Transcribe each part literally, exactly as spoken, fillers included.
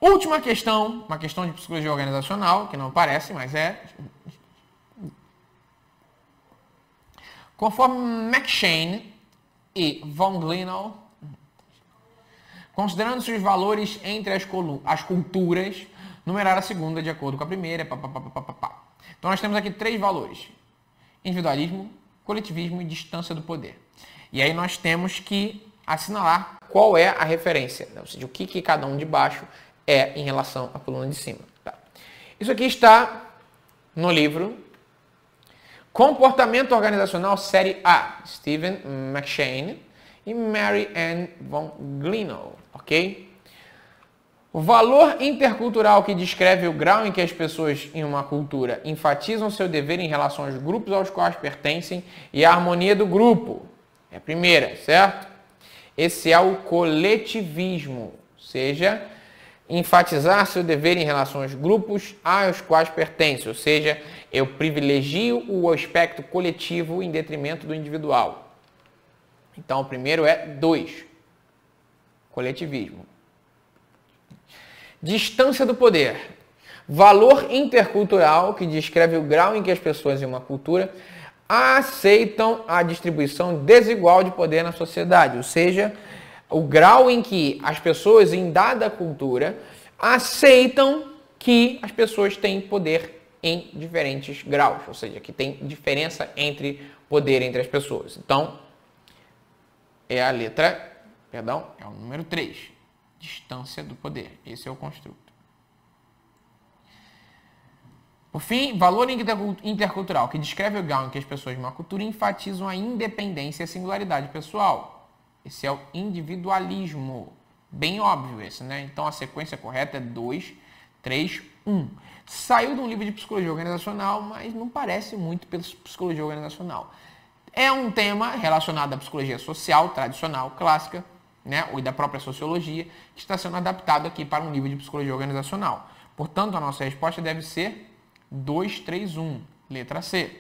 Última questão, uma questão de psicologia organizacional, que não parece, mas é. Conforme McShane e von Glenow, considerando-se os valores entre as, as culturas, numerar a segunda de acordo com a primeira. Pá, pá, pá, pá, pá, pá. Então nós temos aqui três valores: individualismo, coletivismo e distância do poder. E aí nós temos que assinalar qual é a referência, ou seja, o que, que cada um de baixo é em relação à coluna de cima. Tá. Isso aqui está no livro Comportamento Organizacional Série A, Stephen McShane e Mary Ann von Glenow, ok? O valor intercultural que descreve o grau em que as pessoas em uma cultura enfatizam seu dever em relação aos grupos aos quais pertencem e a harmonia do grupo. É a primeira, certo? Esse é o coletivismo, ou seja, enfatizar seu dever em relação aos grupos aos quais pertence, ou seja, eu privilegio o aspecto coletivo em detrimento do individual. Então, o primeiro é dois, coletivismo. Distância do poder. Valor intercultural que descreve o grau em que as pessoas em uma cultura aceitam a distribuição desigual de poder na sociedade, ou seja, o grau em que as pessoas em dada cultura aceitam que as pessoas têm poder em diferentes graus, ou seja, que tem diferença entre poder entre as pessoas. Então, é a letra, perdão, é o número três, distância do poder. Esse é o construto. Por fim, valor intercultural, que descreve o grau em que as pessoas de uma cultura enfatizam a independência e a singularidade pessoal. Esse é o individualismo. Bem óbvio esse, né? Então a sequência correta é dois, três, um. Saiu de um livro de psicologia organizacional, mas não parece muito pela psicologia organizacional. É um tema relacionado à psicologia social, tradicional, clássica, né? Ou da própria sociologia, que está sendo adaptado aqui para um livro de psicologia organizacional. Portanto, a nossa resposta deve ser dois, três, um, letra C.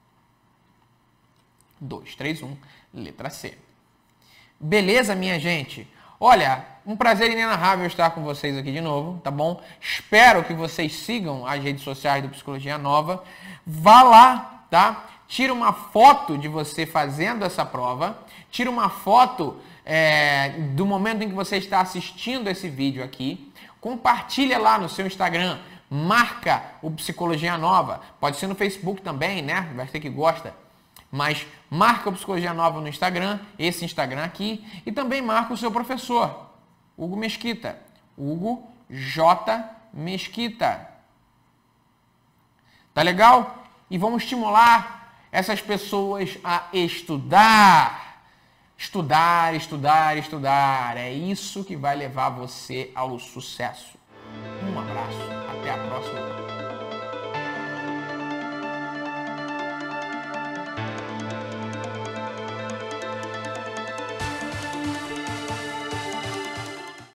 dois, três, um, letra C. Beleza, minha gente? Olha, um prazer inenarrável estar com vocês aqui de novo, tá bom? Espero que vocês sigam as redes sociais do Psicologia Nova. Vá lá, tá? Tira uma foto de você fazendo essa prova. Tira uma foto é, do momento em que você está assistindo esse vídeo aqui. Compartilha lá no seu Instagram. Marca o Psicologia Nova. Pode ser no Facebook também, né? Vai ter que gosta. Mas marca o Psicologia Nova no Instagram, esse Instagram aqui, e também marca o seu professor, Hugo Mesquita. Hugo J. Mesquita. Tá legal? E vamos estimular essas pessoas a estudar. Estudar, estudar, estudar. É isso que vai levar você ao sucesso. Um abraço. Até a próxima.